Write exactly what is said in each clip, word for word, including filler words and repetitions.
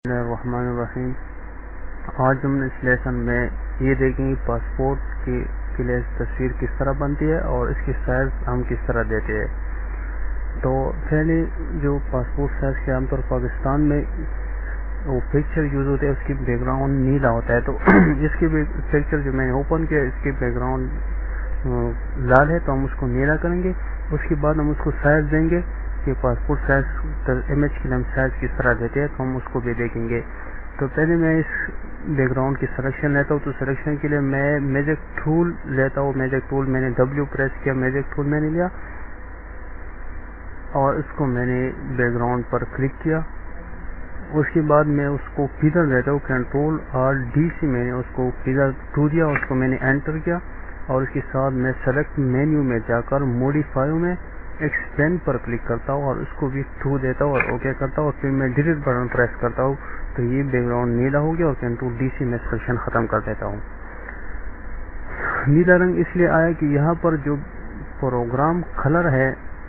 الرحمن الرحیم. آج ہم اس لیسن میں یہ دیکھیں گے پاسپورٹ کی کے لیے تصویر کس طرح بنتی ہے اور اس کی سائز ہم کس طرح دیتے ہیں. تو پہلے جو پاسپورٹ سائز کے عام طور پاکستان میں وہ پکچر یوز ہوتے ہیں اس کی بیک گراؤنڈ نیلا ہوتا ہے. تو اس کی پکچر جو میں نے اوپن کیا اس کی بیک گراؤنڈ لال ہے تو ہم اس کو نیلا کریں گے. اس کے بعد ہم اس کو سائز دیں گے کہ پاسپورٹ سائز امیج کے لیے ہم سائز کس طرح دیتے ہیں تو ہم اس کو بھی دیکھیں گے. تو پہلے میں اس بیک گراؤنڈ کی سلیکشن لیتا ہوں. تو سلیکشن کے لیے میں میجک ٹول لیتا ہوں. میجک ٹول میں نے ڈبلیو پریس کیا, میجک ٹول میں نے لیا اور اس کو میں نے بیک گراؤنڈ پر کلک کیا. اس کے بعد میں اس کو پیزر لیتا ہوں, کنٹرول آر ڈی سے میں نے اس کو پیزر ٹو دیا, اس کو میں نے انٹر کیا اور اس کے ساتھ میں سلیکٹ مینیو میں جا کر موڈیفائی میں ایکسپینڈ پر کلک کرتا ہوں اور اس کو بھی ٹو دیتا ہوں اور اوکے کرتا ہوں اور پھر میں ڈیلیٹ بٹن پریس کرتا ہوں. تو یہ بیک گراؤنڈ نیلا ہو گیا اور کنٹرول ڈی سے میں سلیکشن ختم کر دیتا ہوں. نیلا رنگ اس لیے آیا کہ یہاں پر جو پروگرام کلر ہے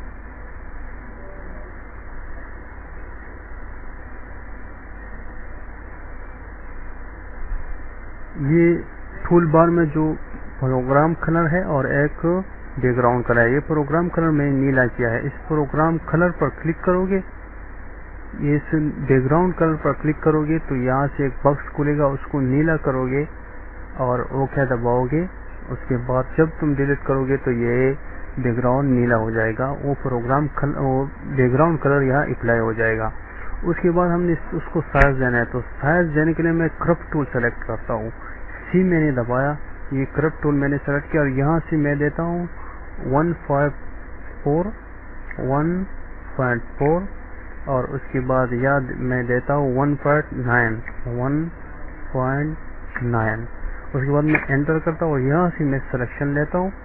یہ ٹول بار میں جو پروگرام کلر ہے اور ایک بیک گراؤنڈ کلر ہے. یہ پروگرام کلر میں نے نیلا کیا ہے. اس پروگرام کلر پر کلک کرو گے, اس بیک گراؤنڈ کلر پر کلک کرو گے تو یہاں سے ایک باکس کھلے گا, اس کو نیلا کرو گے اور اوکے دباؤ گے. اس کے بعد جب تم ڈیلیٹ کرو گے تو یہ بیک گراؤنڈ نیلا ہو جائے گا, وہ پروگرام بیک گراؤنڈ کلر یہاں اپلائی ہو جائے گا. اس کے بعد ہم نے اس کو سائز دینا ہے. تو سائز دینے کے لیے میں کرپ ٹول سلیکٹ کرتا ہوں, سی میں نے دبایا, یہ کرپ ٹول میں نے سلیکٹ کیا اور یہاں سے میں دیتا ہوں one five four one point four اور اس کے بعد یاد میں دیتا ہوں one point nine one point nine. اس کے بعد میں انٹر کرتا ہوں اور یہاں سے میں سلیکشن لیتا ہوں.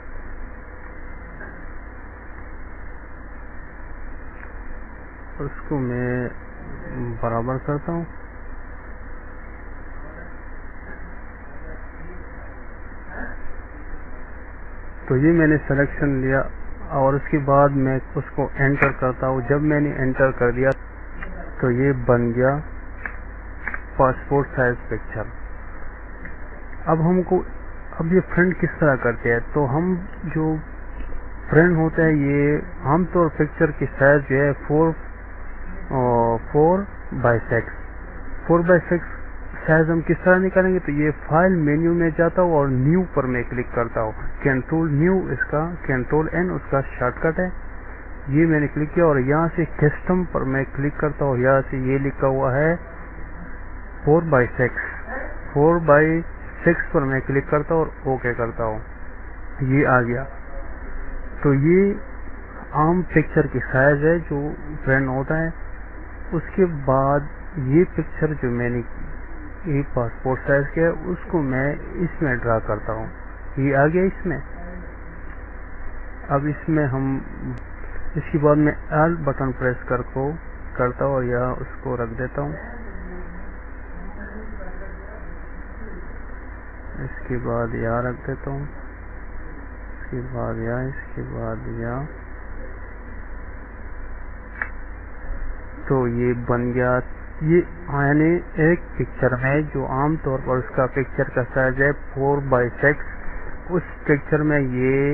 اس کو میں برابر کرتا ہوں. تو یہ میں نے سلیکشن لیا اور اس کے بعد میں اس کو انٹر کرتا ہوں. جب میں نے انٹر کر دیا تو یہ بن گیا پاسپورٹ سائز پکچر. اب ہم کو اب یہ پرنٹ کس طرح کرتے ہیں. تو ہم جو پرنٹ ہوتا ہے یہ عام طور پکچر کی سائز جو ہے four four by six four by six size ہم کس طرح نکالیں گے. تو یہ فائل مینیو میں جاتا ہوں اور نیو پر میں کلک کرتا ہوں. کنٹرول نیو اس کا کنٹرول این اس کا شارٹ کٹ ہے. یہ میں نے کلک کیا اور یہاں سے کسٹم پر میں کلک کرتا ہوں. یہاں سے یہ لکھا ہوا ہے four by six four by six پر میں کلک کرتا ہوں اور اوکے کرتا ہوں. یہ آ گیا. تو یہ عام پکچر کی سائز ہے جو پرنٹ ہوتا ہے. اس کے بعد یہ پکچر جو میں نے یہ پاسپورٹ سائز کیا ہے اس کو میں اس میں ڈرا کرتا ہوں. یہ آ گیا اس میں. اب اس میں ہم اس کے بعد میں ایل بٹن پریس کر کو کرتا ہوں اور یہاں اس کو رکھ دیتا ہوں. اس کے بعد یہاں رکھ دیتا ہوں. اس کے بعد یہاں اس کے بعد یہاں. تو یہ بن گیا. یہ یعنی ایک پکچر میں جو عام طور پر اس کا پکچر کا سائز ہے فور بائی سکس, اس پکچر میں یہ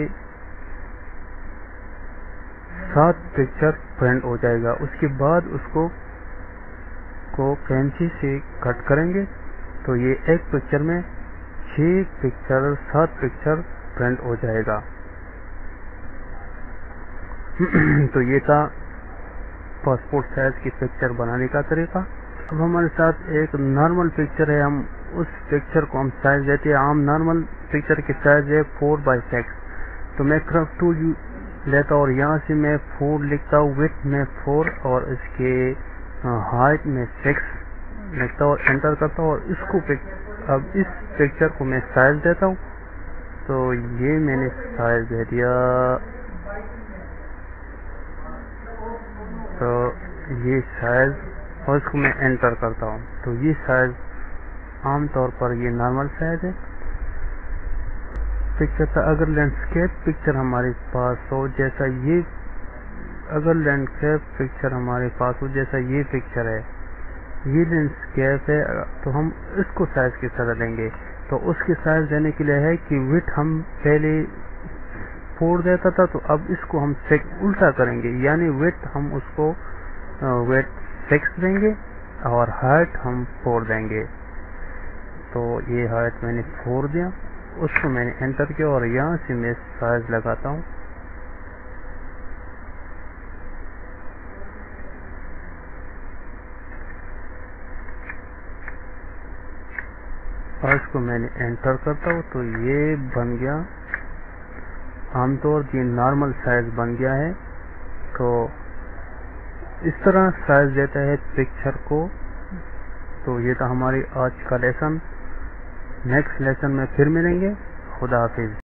سات پکچر پرنٹ ہو جائے گا. اس کے بعد اس کو کو کینچی سے کٹ کریں گے تو یہ ایک پکچر میں چھ پکچر سات پکچر پرنٹ ہو جائے گا. تو یہ تھا پاسپورٹ سائز کی پکچر بنانے کا طریقہ. اب ہمارے ساتھ ایک نارمل پکچر ہے, ہم اس پکچر کو ہم سائز دیتے ہیں. عام نارمل پکچر کی سائز ہے فور بائی سکس. تو میں کرپ ٹول لیتا ہوں اور یہاں سے میں فور لکھتا ہوں, وڈتھ میں فور اور اس کے ہائٹ میں سکس لکھتا ہوں اور انٹر کرتا ہوں اور اس کو اب اس پکچر کو میں سائز دیتا ہوں. تو یہ میں نے سائز دے دیا. تو یہ سائز اور اس کو میں انٹر کرتا ہوں. تو یہ سائز عام طور پر یہ نارمل سائز ہے پکچر تھا. اگر لینڈسکیپ پکچر ہمارے پاس ہو جیسا یہ اگر لینڈسکیپ پکچر ہمارے پاس ہو جیسا یہ پکچر ہے, یہ لینڈسکیپ ہے تو ہم اس کو سائز کس طرح دیں گے؟ تو اس کے سائز دینے کے لیے ہے کہ وڈتھ ہم پہلے فور دیتا تھا تو اب اس کو ہم الٹا کریں گے، یعنی وڈتھ ہم اس کو ویٹ سکس دیں گے اور ہائٹ ہم فور دیں گے. تو یہ ہائٹ میں نے فور دیا، اس کو میں نے انٹر کیا اور یہاں سے میں سائز لگاتا ہوں. اور اس کو میں نے انٹر کرتا ہوں تو یہ بن گیا. عام طور یہ نارمل سائز بن گیا ہے. تو اس طرح سائز دیتا ہے پکچر کو. تو یہ تھا ہماری آج کا لیسن. نیکسٹ لیسن میں پھر ملیں گے. خدا حافظ.